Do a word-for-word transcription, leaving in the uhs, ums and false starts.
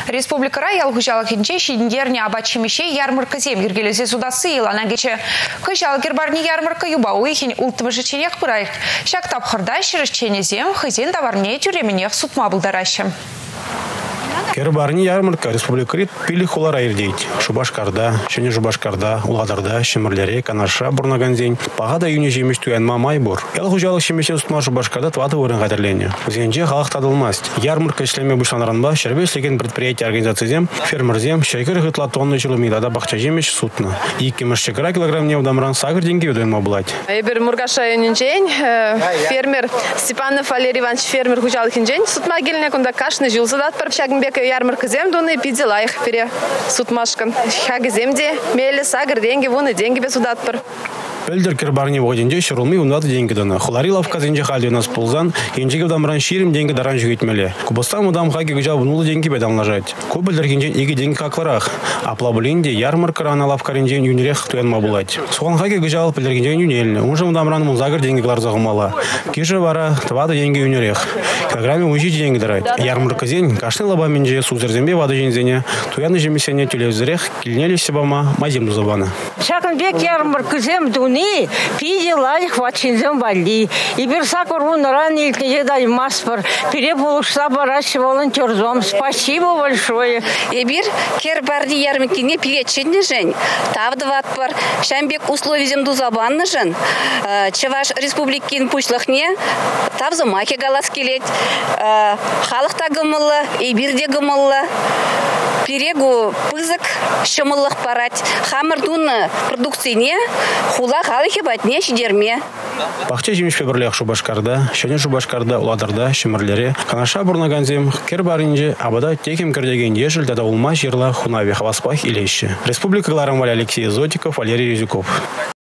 Республикара ялгужалық хинче шидіндеріне абачимеше ярмарка зем ергелесе судасы елана кече. Хыжал гербарни ярмарка юбауы хин ултымыжы ченек пырайық. Шак тапхырда шырышчене зем хызен товарне тюременех сутма бұлдаращым. Кербарни ярмарка республикарит пили холара ирдейт. Шубашкарда, шене Шубашкарда, Уладарда, Шемерлере, Канаша, Бурнаганзень. Пагада юни жемеш туян мамай бур. Ел хужалық шемеше сутма Шубашкарда тваты вырын қадерлене. Зенже халық тадылмаст. Ярмарка ишлеме бұшланранба, шербе слеген предприятие организациязем, фермерзем, шайкер хытла тонны жылы мидада бақча жемеш сутна. Икки мышчекара килограмм не удамран сагыр деньги ведуен мобылать. Эбер Мургаша юнинчень, фермер Степанов Валерий Иванович фермер хужалық инжень. Сутма гельне кунда кашны жил задат парпшагнбек ярмарка земдуны пидела их пере сутмашкан. Хаги земде мели сагыр деньги вуны деньги без удатпар. Пельдер кербарни вогенде шурулми ундаты деньги дана. Хулари лавка зенже халди у нас пулзан, енжеге вдамран ширим деньги даран жугитмели. Кубастан удам хаги гыжал внулы деньги бедам нажать. Кубельдер генжен иги деньги какларах. А плабулинде ярмарка рана лавка ренжен юнерех туен мабулать. Суан хаги гыжал пельдер генжен юнельне. Уже удамран мунзагыр деньги глар загумала. Киже вара твада деньги юнерех. Килограмме ужить деньги дарать. Ярмарка зень кашны лаба менже сузерзембе вады жензене. Туяны жемесене тюлевзерех кильнели себама мазим забана. Шаканбек ярмарка земдуны пидела их вачинзем вали. И берсакур вон ранее не дали маспор. Перебулушта баращи волонтерзом. Спасибо большое. Эбир кербарди ярмарки не пьеченный жень. Тавдват пар. Шамбек условий земду забанны жен. Чеваш республикин пушлахне. Тавза маки галас келет. Халықта гымылы. Эбирде гымылы. Перегу пызык шымылық парать. Хамырдуны продукцияне хула халыхи батне шидерме. Пахча жемеш февралях Шубашкарда, шене Шубашкарда, Уладарда, Шемерлере, Канаша Бурнаганзем, Кербаринже, абада текем кердеген ежель дада улма жерла хунави хаваспах илещи. Республика Гларамваль Алексей Зотиков, Валерий Юзюков.